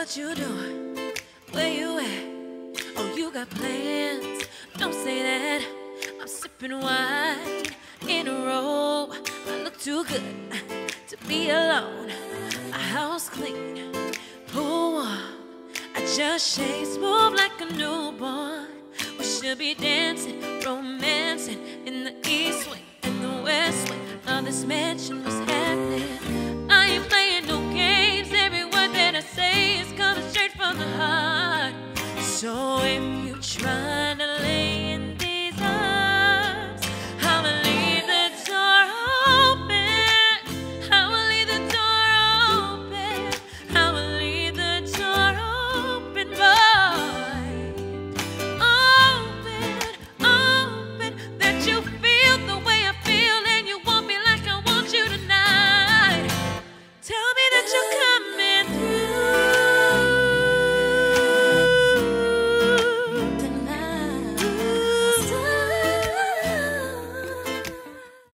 What you doing? Where you at? Oh, you got plans? Don't say that. I'm sipping wine in a row. I look too good to be alone. A house clean, pool warm. I just shake smooth like a newborn. We should be dancing, romancing in the east wing and the west wing of this mansion. What's happening? I ain't playing no games. Every word that I say is coming straight from the heart.